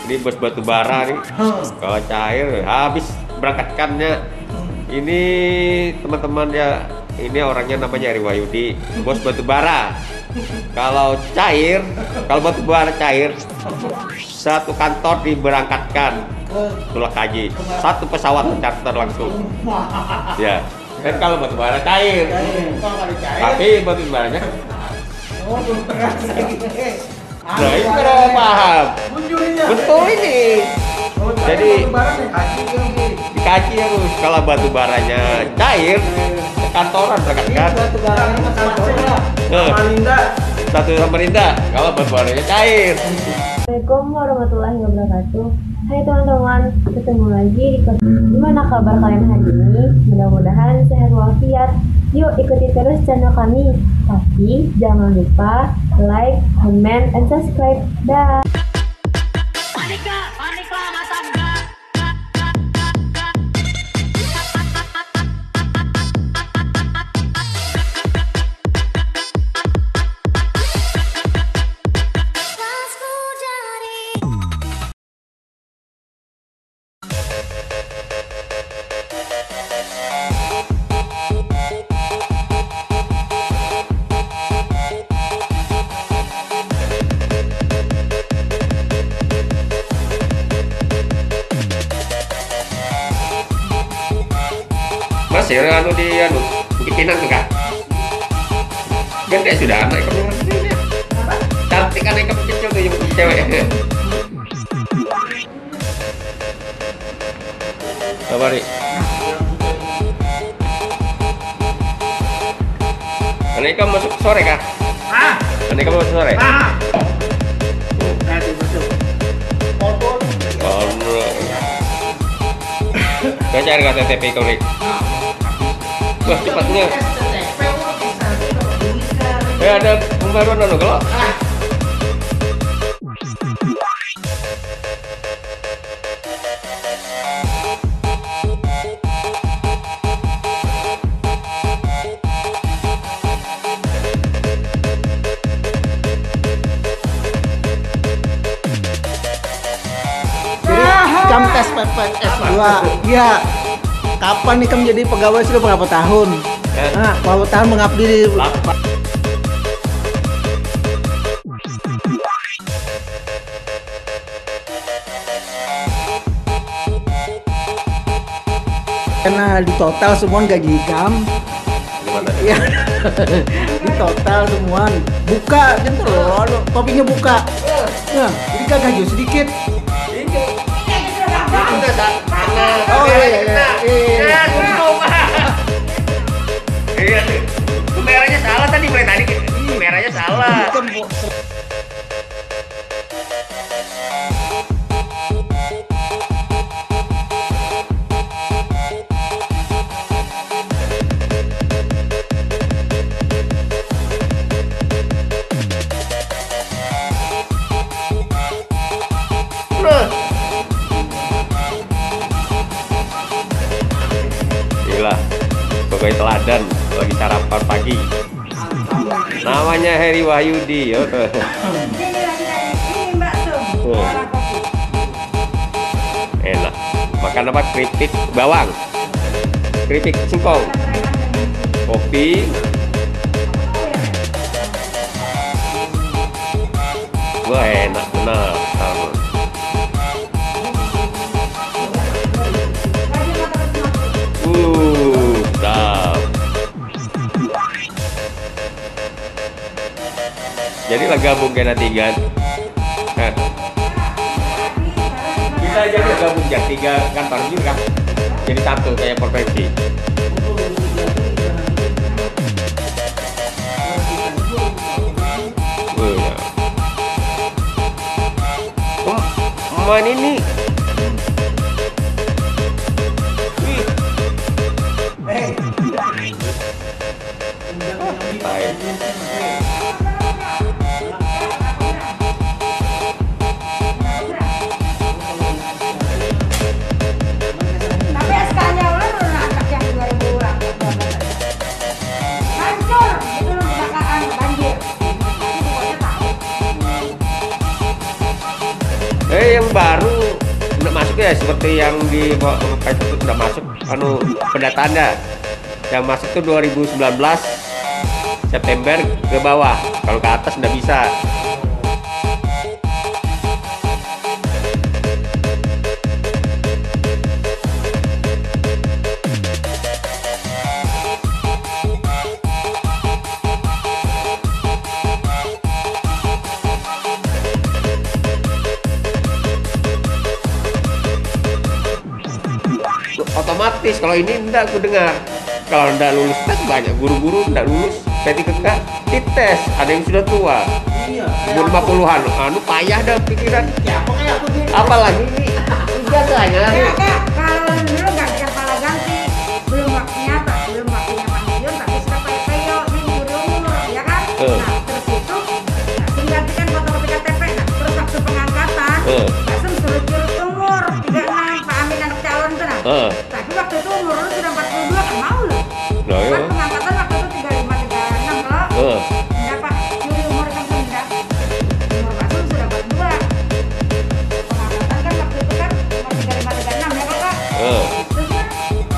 Ini bos batu bara nih. Kalau cair habis berangkatkannya. Ini teman-teman ya, ini orangnya namanya Heri Wahyudi, bos batu bara. Kalau cair, kalau batu bara cair, satu kantor diberangkatkan tulak haji, satu pesawat charter langsung. Ya, kan kalau batu bara cair, tapi batu baranya. Nah, itu kalau paham. Betul ini. Jadi dikaji harus kalau batu baranya cair, kantoran berangkatkan. Satu Samarinda kalau batu baranya cair. Assalamualaikum warahmatullahi wabarakatuh. Hai teman-teman, ketemu lagi di gimana kabar kalian hari ini? Mudah-mudahan sehat walafiat. Yuk ikuti terus channel kami. Tapi jangan lupa like, comment, and subscribe. Dah. Mas ya anu di anu Bukit Pinang tuh kak. Gede sudah anak kamu. Cantik anak kamu kecil tuh yang cewek. Apa nih? Anak kamu masuk sore kak? Anak kamu masuk sore? Kau cari KTP kau nih. Wah cepatnya. Ada pembaruan anu kalau. Kamu tes PPS 2. Iya. Kapan nih kamu jadi pegawai sudah berapa tahun? Nah, berapa tahun mengabdi di karena di total semua gaji kamu. Iya. Di total semua buka jentul loh, topinya buka. Nah, jadi gak gaji sedikit. Oh iya. Iya, itu merahnya salah tadi mulai tadi. Merahnya salah. Gila, pokoknya teladan lagi sarapan pagi. Namanya Heri Wahyudi, yo tuh. Enak. Makan apa? Keripik bawang, keripik singkong, kopi. Wah enak benar. Sedap. Jadi lah gabung kena tiga. Kita jadi gabung ya tiga kantor juga. Jadi satu kayak provinsi. Main ini. Tapi SK-nya udah nangkap yang 2000 orang. Hancur, itu loh kecelakaan banjir. Pokoknya tahu. Yang baru udah masuk ya, seperti yang di Facebook udah masuk pendataannya. Yang masuk tuh 2019 September ke bawah, kalau ke atas nggak bisa. Otomatis kalau ini enggak, aku dengar kalau enggak lulus tes, banyak guru-guru enggak lulus P3K dites, ada yang sudah tua umur 50-an, payah dah pikiran. Apalagi ini ijazahnya Kak, kalau dulu nggak ada kepala ganti, belum waktunya pensiun, tapi sudah payo nih guru umur, ya kan? Nah, terus itu langsung gantikan fotokopi KTP. Nah, terus waktu pengangkatan langsung suruh curut umur 36, Pak Amin anak calon tuh nah. Tapi waktu itu umur lu sudah 42, kan mau loh. Kan pengangkatan waktu itu 35, 36 loh. Enggak Pak, curi umur kan sudah. Umur Pak Sul sudah 42. Pengangkatan kan waktu itu kan umur 35, 36 ya Kak? Terus kan,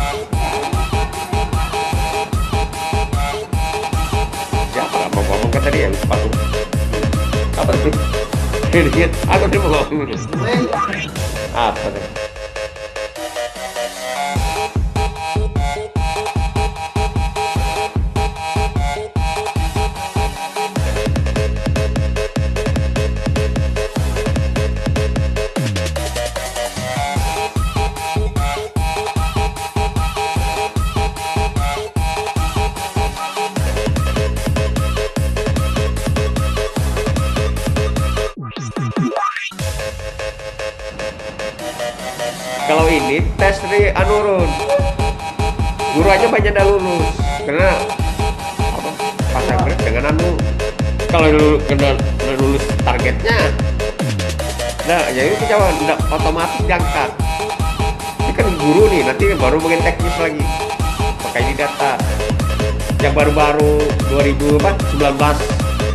ya apa mau ngomong kan tadi ya, lupa tuh. Apa tuh? Aku tadi mau ngomong apa tuh? Kalau ini tes dari Anurun, guru aja banyak dah lulus karena apa, pasang dengan kalau kena lulus targetnya, nah ya itu jawab udah otomatis diangkat. Ini kan guru nih, nanti baru mungkin teknis lagi pakai di data yang baru-baru 2019.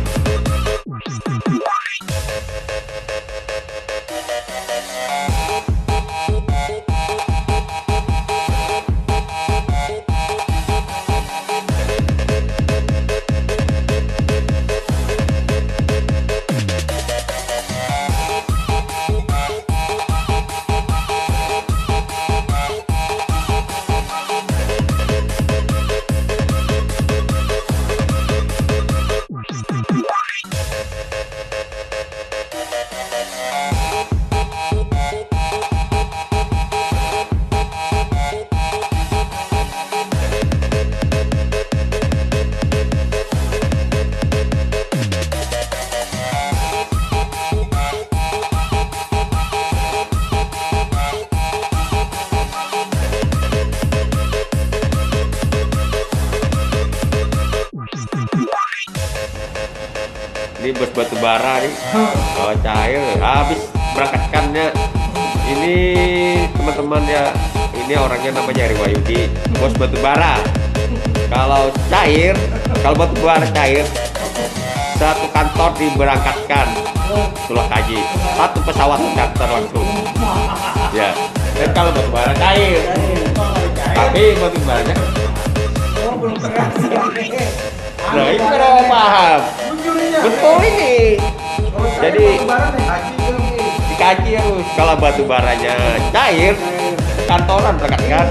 Ini bos batu bara nih, kalau cair habis berangkatkannya. Ini teman-teman ya, ini orangnya namanya Eri Wahyudi, bos batu bara. Kalau cair, kalau batu bara cair, satu kantor diberangkatkan Sulak Haji, satu pesawat charter langsung. Ya, dan kalau batu bara cair, tapi batu baranya belum terasa. nah itu kalau paham betul ini. Jadi dikaji harus, kalau batu baranya cair kantoran berangkatkan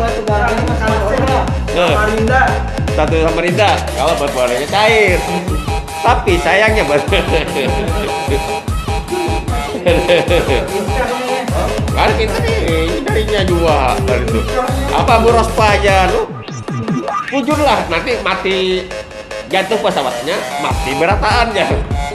satu Samarinda, kalau batu baranya cair. Tapi sayangnya kan kita nih darinya dua itu apa boros aja lu pujurlah, nanti mati jatuh pesawatnya, mati berataannya.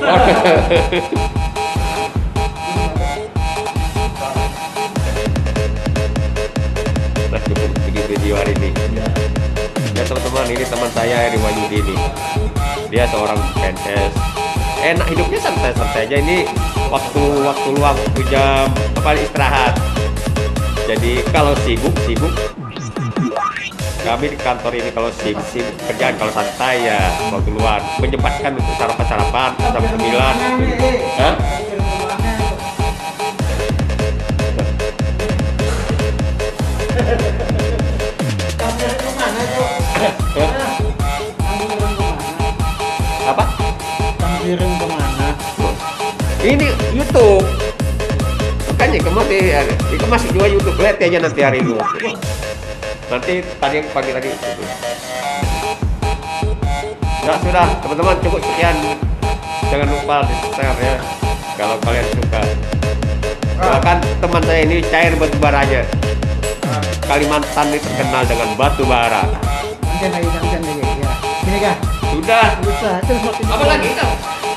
Nah cukup begitu video hari ini ya teman-teman. Ini teman saya Eri Wahyudi ini, dia seorang PNS, enak hidupnya, santai-santai aja. Ini waktu luang, waktu jam apa istirahat. Jadi kalau sibuk kami di kantor ini, kalau sibuk kerjaan, kalau santai ya waktu luang menyempatkan untuk sarapan sampai 9 gitu. kirim kemana? Ini YouTube. Makanya kemas juga YouTube. Lihat aja nanti hari itu. Nanti tadi pagi tadi. Nah, sudah teman-teman, cukup sekian. Jangan lupa di share ya kalau kalian suka. Doakan teman saya ini cair batu baranya. Kalimantan ini terkenal dengan batu bara. Jangan lagi ya. Sini kah? Sudah. Terus Apa lagi kau?